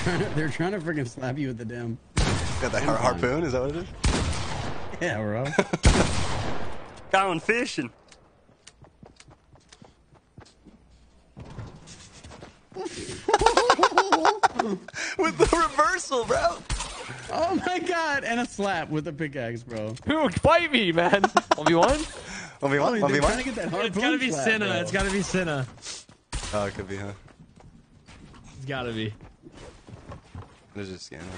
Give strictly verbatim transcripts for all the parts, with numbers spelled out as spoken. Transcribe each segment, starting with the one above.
trying to, they're trying to freaking slap you with the dim. Got the har harpoon? Is that what it is? Yeah, bro. Going fishing. With the reversal, bro. Oh my god, and a slap with a pickaxe, bro. Who fight me, man? one v one? one v one? Oh, one v one? to get that It's gotta be slap, Senna. bro. It's gotta be Senna. Oh, it could be, huh? It's gotta be. There's just scanning.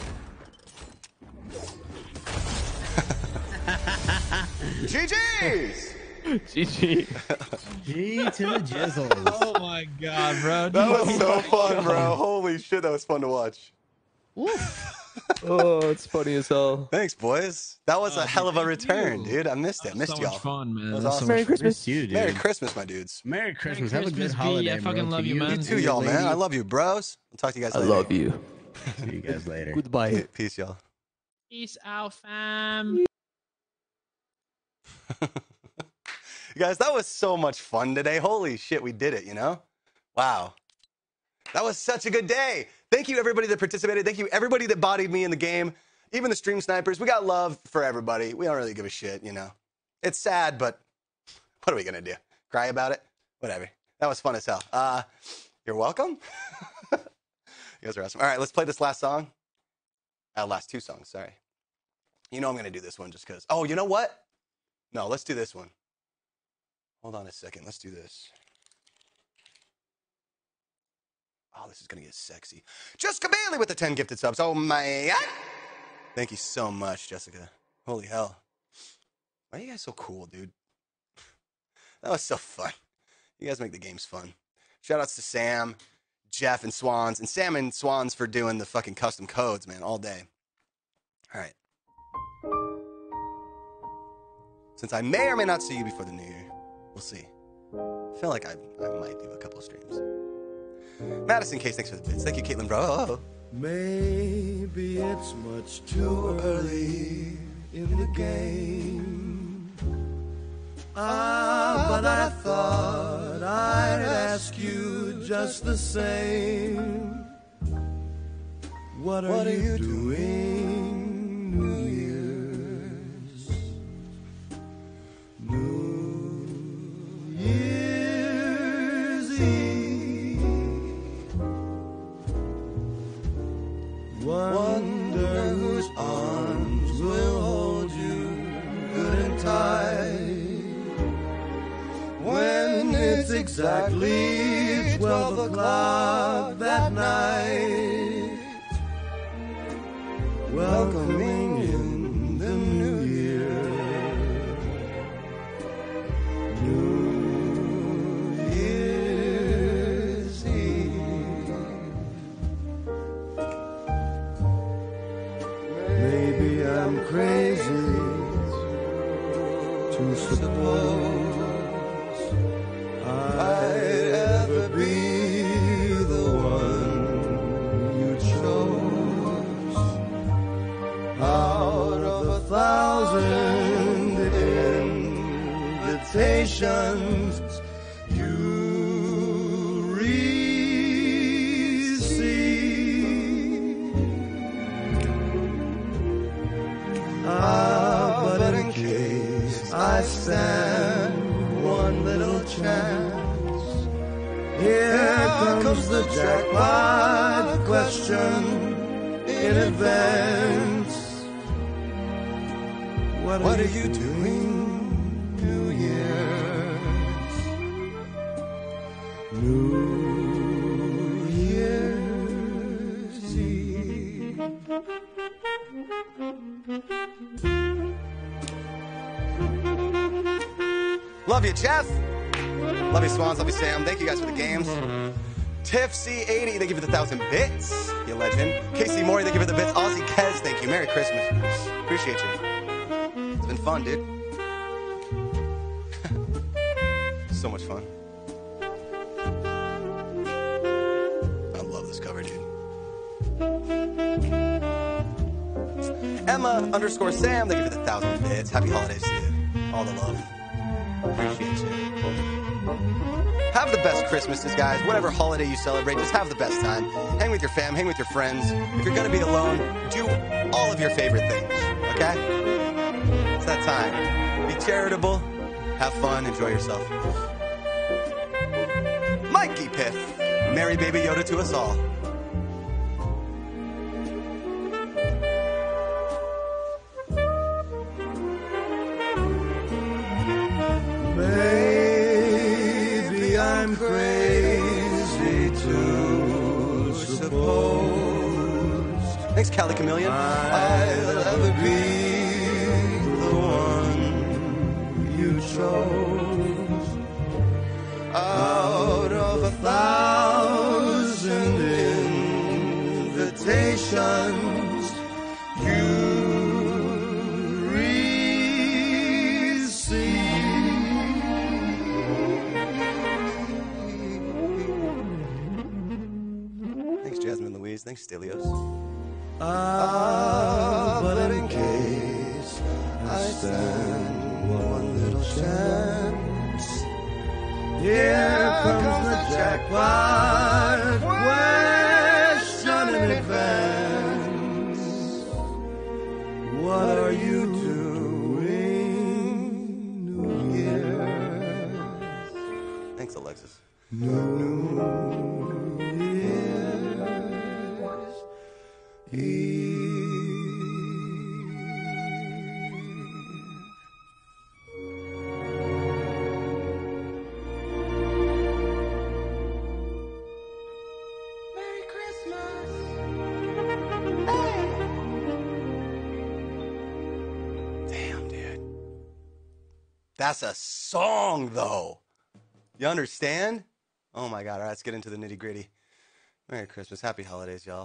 G G's! G G. G to the jizzles. Oh my god, bro. That was so fun, bro. Holy shit, that was fun to watch. Oh, it's funny as hell. Thanks, boys. That was Oh, a hell of a return, you. dude. I missed it. I missed so y'all. much fun, man. That was That's awesome. so Merry much- Christmas. Miss you, dude. Merry Christmas, my dudes. Merry Christmas. Merry Have a Christmas, good B. holiday, I bro. fucking love To you, man. You too, y'all, man. I love you, bros. I'll talk to you guys I later. love you. See you guys later. Goodbye. Peace, y'all. Peace out, fam. You guys, that was so much fun today. Holy shit, we did it, you know? Wow. That was such a good day. Thank you, everybody that participated. Thank you, everybody that bodied me in the game. Even the stream snipers. We got love for everybody. We don't really give a shit, you know? It's sad, but what are we going to do? Cry about it? Whatever. That was fun as hell. Uh, you're welcome. You guys are awesome. All right, let's play this last song. Uh, last two songs, sorry. You know I'm going to do this one just because. Oh, you know what? No, let's do this one. Hold on a second. Let's do this. Oh, this is going to get sexy. Jessica Bailey with the ten gifted subs. Oh, my God. Thank you so much, Jessica. Holy hell. Why are you guys so cool, dude? That was so fun. You guys make the games fun. Shoutouts to Sam, Jeff, and Swans. And Sam and Swans for doing the fucking custom codes, man, all day. All right. Since I may or may not see you before the new year, we'll see. I feel like I, I might do a couple of streams. Madison Case, thanks for the bits. Thank you, Caitlin, bro. Oh. Maybe it's much too early in the game. Ah, but I thought I'd ask you just the same. What are, what are you doing, New Year's? New Year's Eve. Wonder whose arms will hold you good and tight when it's exactly twelve o'clock that night, welcoming in the new year. New Year's Eve. Maybe I'm crazy to suppose I'd ever be the one you chose out of a thousand invitations you receive. Ah, but in case I stand one little chance, here comes the jackpot question in advance. What, what are you doing, New Year's? New Year's Eve. Love you, Jeff. Love you, Swans. Love you, Sam. Thank you guys for the games. Tiff C eighty, thank you for the thousand bits. You legend. Casey Mori, thank you for the bits. Aussie Kez, thank you. Merry Christmas. Appreciate you. It's been fun, dude. So much fun. I love this cover, dude. Emma underscore Sam, thank you for the thousand bits. Happy holidays to you. All the love. Appreciate you. Have the best Christmases, guys. Whatever holiday you celebrate, just have the best time. Hang with your fam, hang with your friends. If you're going to be alone, do all of your favorite things, okay? It's that time. Be charitable, have fun, enjoy yourself. Mikey Piff, Merry Baby Yoda to us all. Maybe I'm crazy to suppose Thanks, Cali Chameleon. I'll ever be the one you chose. Out of a thousand invitations, you Thanks, Stelios. Ah, but in case I stand one little chance, here comes the jackpot question in advance. What are you doing, New Year? Thanks, Alexis. New That's a song, though. You understand? Oh, my God. All right, let's get into the nitty-gritty. Merry Christmas. Happy holidays, y'all.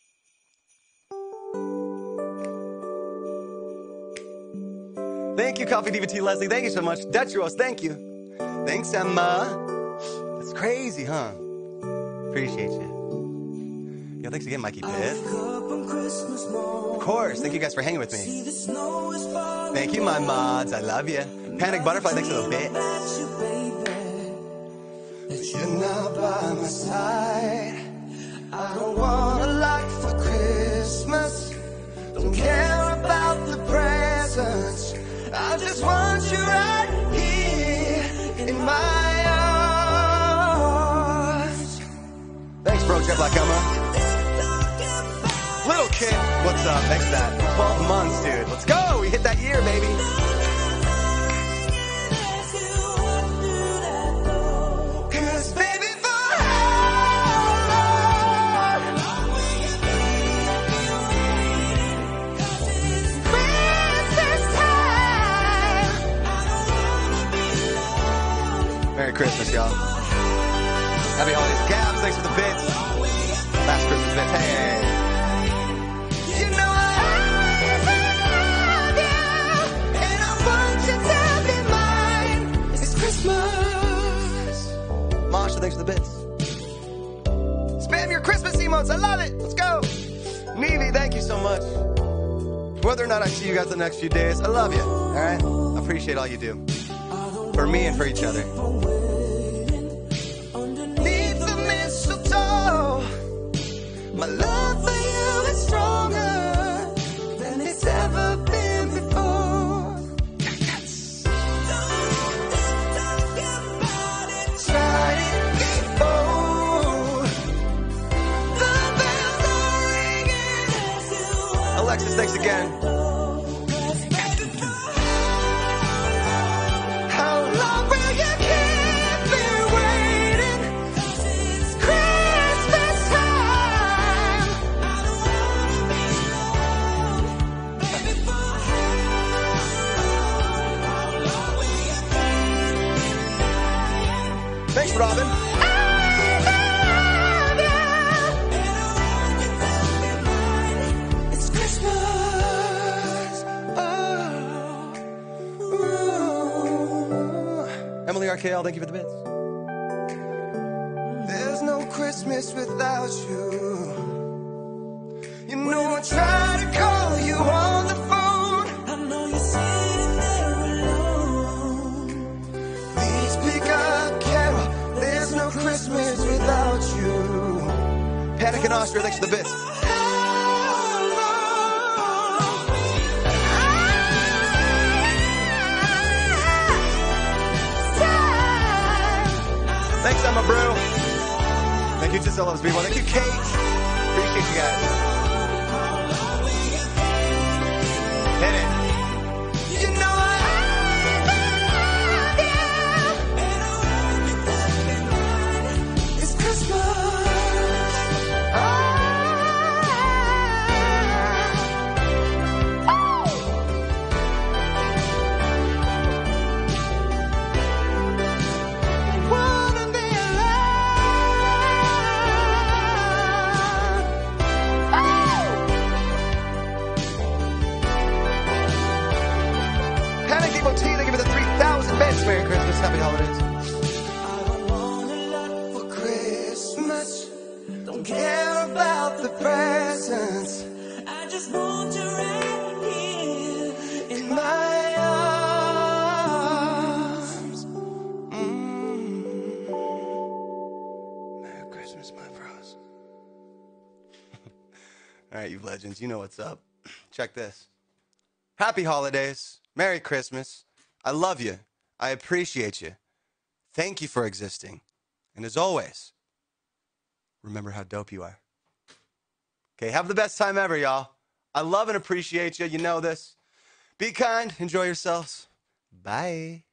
Thank you, Coffee Diva T. Leslie. Thank you so much. Detros, thank you. Thanks, Emma. That's crazy, huh? Appreciate you. Yo, thanks again, Mikey Pitt. Of course. Thank you guys for hanging with me. Thank you, my mods. I love you. Panic Butterfly, thanks a little bit. But you're not by my side. I don't want a lot for Christmas. Don't care about the presents. I just want you right here in my arms. Thanks, bro, Jet Black Emma. Little Kid, what's up? Thanks for that. twelve months, dude. Let's go. We hit that year, baby. Merry Christmas, y'all. Happy holidays. Gabs, thanks for the bits. Last Christmas bits. Hey. You know I love you, and I want you to be mine. It's Christmas. Masha, thanks for the bits. Spam your Christmas emotes. I love it. Let's go. Nevi, thank you so much. Whether or not I see you guys the next few days, I love you. All right? I appreciate all you do. For me and for each other. My love for you is stronger than it's ever been before. Yes. Don't talk about it, try it before. The bells are ringing. Alexis, thanks again. How long will you keep me waiting? It's Christmas time. Thanks, Robin. It's Christmas. Oh, ooh. Emily R K L, thank you for the bits. There's no Christmas without you. You know I try to call you on the phone. I know you're sitting there alone. Please pick up, Carol. There's in Austria. Thanks for the bits. Thanks, Emma Brew. Thank you to all those people. Thank you, Kate. Appreciate you guys. Hit it. You know I love you. It's Christmas. Merry Christmas, happy holidays. I don't want a lot for Christmas. Don't care about the presents. I just want you right here in my arms. Mm. Merry Christmas, my bros. All right, you legends, you know what's up. Check this. Happy holidays. Merry Christmas. I love you. I appreciate you. Thank you for existing. And as always, remember how dope you are. Okay, have the best time ever, y'all. I love and appreciate you. You know this. Be kind. Enjoy yourselves. Bye.